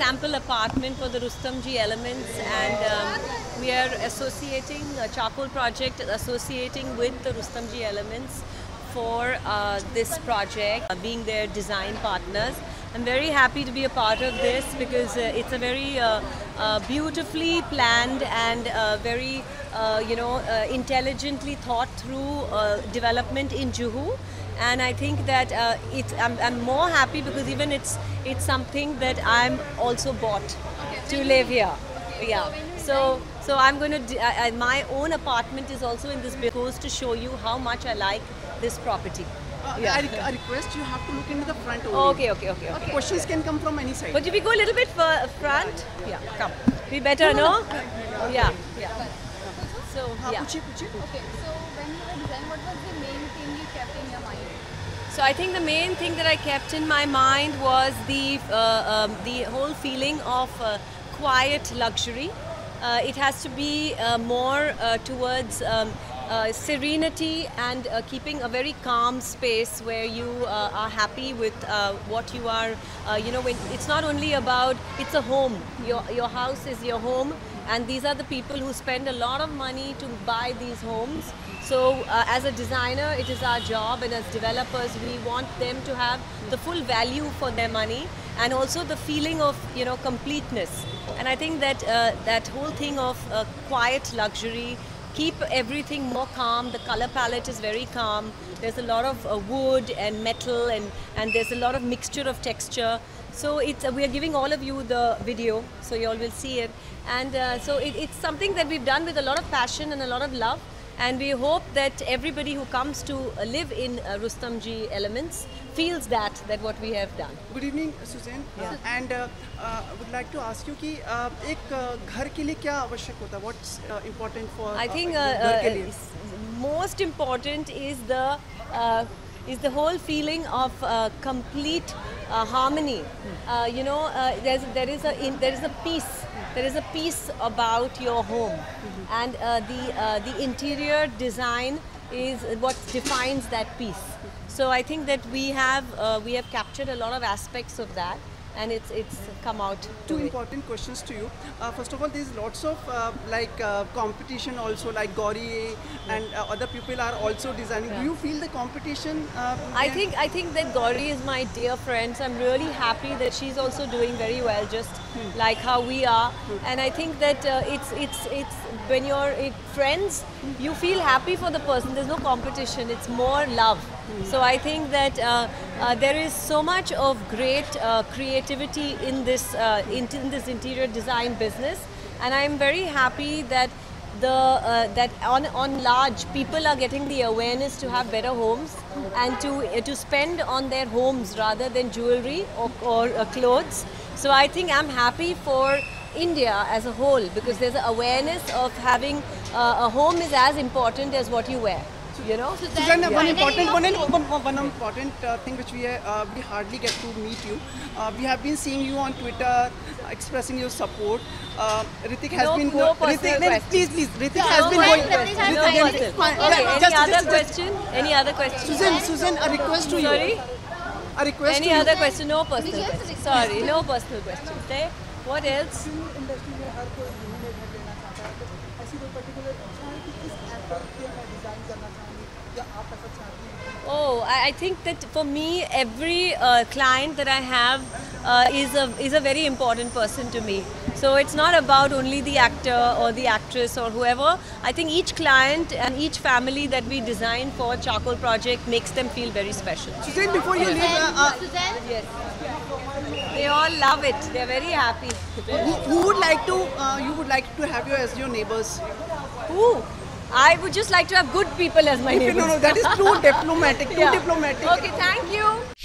sample apartment for the Rustomjee Elements, and we are associating Charcoal Project, associating with the Rustomjee Elements for this project, being their design partners. I'm very happy to be a part of this because it's a very beautifully planned and very intelligently thought through development in Juhu. And I think that I'm more happy because even it's something that I'm also bought to live here. Yeah. So I'm going to my own apartment is also in this goes to show you how much I like this property. Yeah. I request you have to look into the front only. Okay. Questions can come from any side. But if we go a little bit front, yeah, come. Be better, no? Yeah. So yeah. Okay, so when you were designing, what was the main thing you kept in your mind? So I think the main thing that I kept in my mind was the whole feeling of quiet luxury. It has to be more towards serenity and keeping a very calm space where you are happy with what you are, when it's not only about, it's a home, your house is your home, and these are the people who spend a lot of money to buy these homes. So as a designer, it is our job, and as developers, we want them to have the full value for their money and also the feeling of completeness. And I think that that whole thing of quiet luxury, keep everything more calm. The color palette is very calm. There's a lot of wood and metal, and there's a lot of mixture of texture. So we are giving all of you the video, so you all will see it. And so it's something that we've done with a lot of passion and a lot of love. And we hope that everybody who comes to live in Rustomjee Elements feels that what we have done. Good evening, Suzanne. Yeah. And would like to ask you कि एक घर के लिए क्या आवश्यक होता है? What's important for? I think घर के लिए? most important is the whole feeling of complete harmony. There is a peace. There is a peace about your home, and the interior design is what defines that peace. So I think that we have captured a lot of aspects of that, and it's come out. Two important questions to you. First of all, there's lots of competition also, like Gauri and other people are also designing. Yeah. Do you feel the competition? I think that Gauri is my dear friend. So I'm really happy that she's also doing very well, just like how we are. And I think that it's when you're friends, you feel happy for the person. There's no competition. It's more love. So I think that there is so much of great creativity in this interior design business, and I am very happy that that on large people are getting the awareness to have better homes and to spend on their homes rather than jewelry or clothes. So I think I'm happy for India as a whole, because there's an awareness of having a home is as important as what you wear. You know? Suzanne, one important thing which we hardly get to meet you. We have been seeing you on Twitter expressing your support. Ritik has been going. Please, Ritik has been going. Any other question? Any other question? Susan, a request to you. Sorry? A request Any to other you. question? No personal question. Sorry, no personal question. Say, what else? Oh, I think that for me, every client that I have is a very important person to me. So it's not about only the actor or the actress or whoever. I think each client and each family that we design for Charcoal Project makes them feel very special. Suzanne, before you leave, Suzanne? Yes. They all love it. They're very happy. who would like to? You would like to have you as your neighbors? Ooh, I would just like to have good people as my neighbors. No, that is too diplomatic. Too diplomatic. Okay, thank you.